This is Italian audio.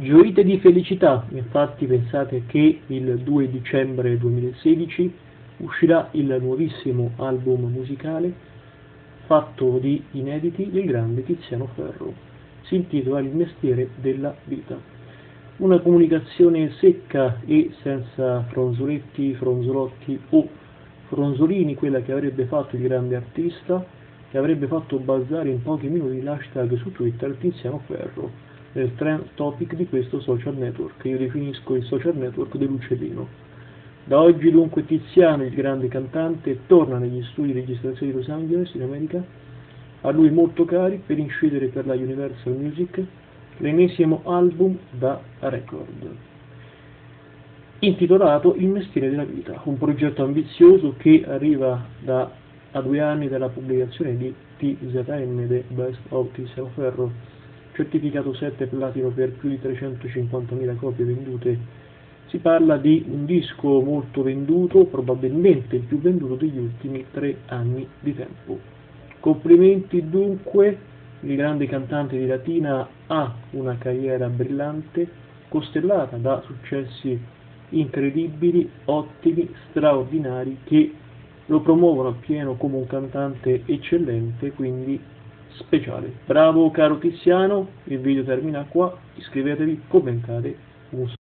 Gioite di felicità, infatti pensate che il 2 dicembre 2016 uscirà il nuovissimo album musicale fatto di inediti del grande Tiziano Ferro. Si intitola Il mestiere della vita. Una comunicazione secca e senza fronzoletti, fronzolotti o fronzolini, quella che avrebbe fatto il grande artista, che avrebbe fatto balzare in pochi minuti l'hashtag su Twitter Tiziano Ferro nel trend topic di questo social network, che io definisco il social network dell'uccellino. Da oggi dunque Tiziano, il grande cantante, torna negli studi di registrazione di Los Angeles, in America, a lui molto cari, per incidere per la Universal Music l'ennesimo album da record, intitolato Il mestiere della vita, un progetto ambizioso che arriva a 2 anni dalla pubblicazione di TZM, The Best of Tiziano Ferro, certificato 7 platino per più di 350.000 copie vendute. Si parla di un disco molto venduto, probabilmente il più venduto degli ultimi 3 anni di tempo. Complimenti dunque, il grande cantante di Latina ha una carriera brillante, costellata da successi incredibili, ottimi, straordinari, che lo promuovono appieno come un cantante eccellente, quindi speciale. Bravo caro Tiziano, il video termina qua, iscrivetevi, commentate, un